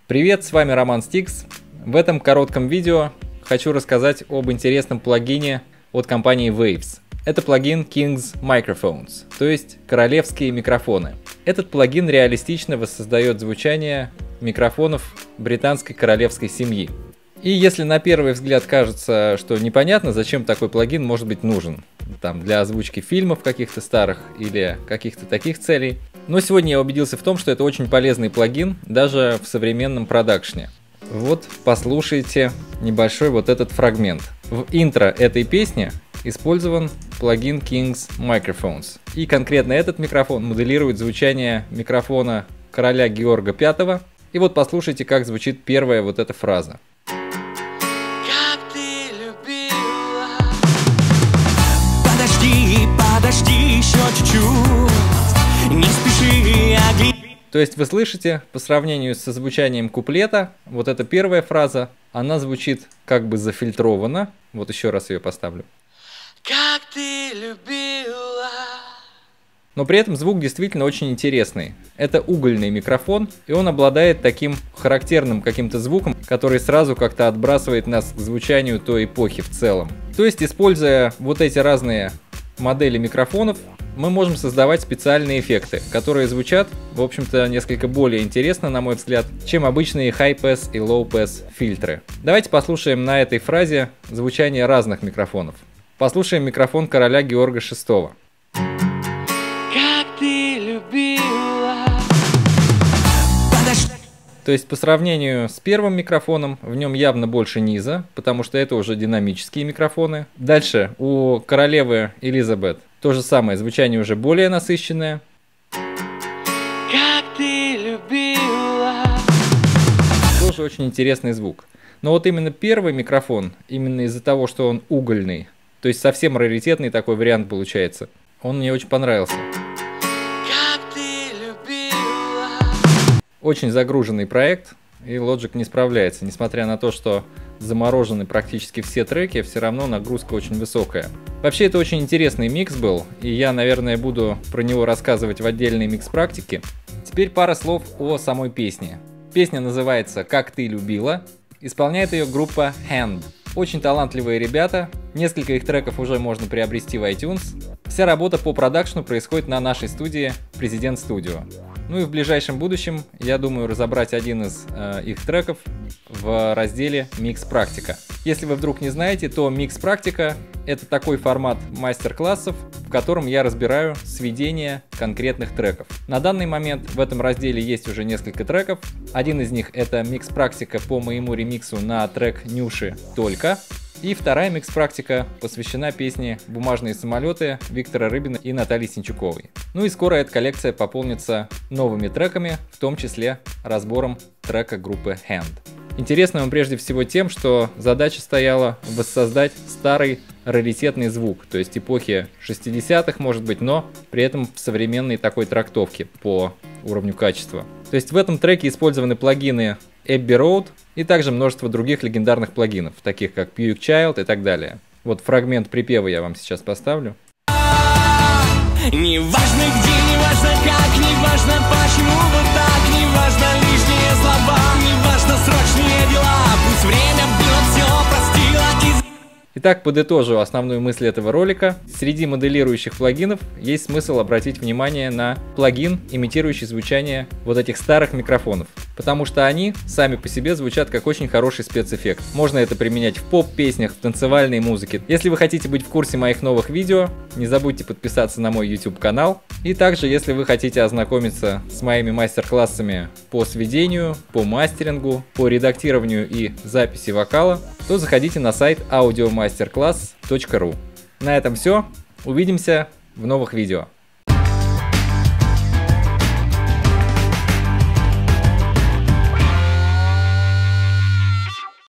Привет, с вами Роман Стикс. В этом коротком видео хочу рассказать об интересном плагине от компании Waves. Это плагин King's Microphones, то есть королевские микрофоны. Этот плагин реалистично воссоздает звучание микрофонов британской королевской семьи. И если на первый взгляд кажется, что непонятно, зачем такой плагин может быть нужен, там, для озвучки фильмов каких-то старых или каких-то таких целей, но сегодня я убедился в том, что это очень полезный плагин даже в современном продакшне. Вот послушайте небольшой вот этот фрагмент. В интро этой песни использован плагин King's Microphones. И конкретно этот микрофон моделирует звучание микрофона короля Георга V. И вот послушайте, как звучит первая вот эта фраза. Подожди еще чуть-чуть, не спеши, То есть вы слышите, по сравнению со звучанием куплета, вот эта первая фраза, она звучит как бы зафильтрована. Вот еще раз ее поставлю. Как ты любила. Но при этом звук действительно очень интересный. Это угольный микрофон, и он обладает таким характерным каким-то звуком, который сразу как-то отбрасывает нас к звучанию той эпохи в целом. То есть, используя вот эти разные модели микрофонов, мы можем создавать специальные эффекты, которые звучат, в общем-то, несколько более интересно, на мой взгляд, чем обычные high-pass и low-pass фильтры. Давайте послушаем на этой фразе звучание разных микрофонов. Послушаем микрофон короля Георга VI. Как ты любила. То есть по сравнению с первым микрофоном в нем явно больше низа, потому что это уже динамические микрофоны. Дальше у королевы Элизабет то же самое, звучание уже более насыщенное. Как ты любила. Тоже очень интересный звук. Но вот именно первый микрофон, именно из-за того, что он угольный, то есть совсем раритетный такой вариант получается, он мне очень понравился. Очень загруженный проект, и Logic не справляется. Несмотря на то, что заморожены практически все треки, все равно нагрузка очень высокая. Вообще, это очень интересный микс был, и я, наверное, буду про него рассказывать в отдельной микс-практике. Теперь пара слов о самой песне. Песня называется «Как ты любила». Исполняет ее группа Hand. Очень талантливые ребята, несколько их треков уже можно приобрести в iTunes. Вся работа по продакшну происходит на нашей студии President Studio. Ну и в ближайшем будущем, я думаю, разобрать один из их треков в разделе Mix Практика. Если вы вдруг не знаете, то Mix Практика — это такой формат мастер-классов, в котором я разбираю сведения конкретных треков. На данный момент в этом разделе есть уже несколько треков. Один из них — это Mix Практика по моему ремиксу на трек Нюши «Только». И вторая микс-практика посвящена песне «Бумажные самолеты» Виктора Рыбина и Натальи Синчуковой. Ну и скоро эта коллекция пополнится новыми треками, в том числе разбором трека группы Hand. Интересно он прежде всего тем, что задача стояла воссоздать старый раритетный звук, то есть эпохи 60-х, может быть, но при этом в современной такой трактовке по уровню качества. То есть в этом треке использованы плагины Abbey Road и также множество других легендарных плагинов, таких как Puke Child и так далее. Вот фрагмент припева я вам сейчас поставлю. Не важно где, не важно как, не важно почему вот так, не важно лишние слова, не важно срочные дела, пусть время было все простило. Итак, подытожу основную мысль этого ролика. Среди моделирующих плагинов есть смысл обратить внимание на плагин, имитирующий звучание вот этих старых микрофонов, потому что они сами по себе звучат как очень хороший спецэффект. Можно это применять в поп-песнях, в танцевальной музыке. Если вы хотите быть в курсе моих новых видео, не забудьте подписаться на мой YouTube канал. И также, если вы хотите ознакомиться с моими мастер-классами по сведению, по мастерингу, по редактированию и записи вокала, то заходите на сайт audiomasterclass.ru. На этом все. Увидимся в новых видео.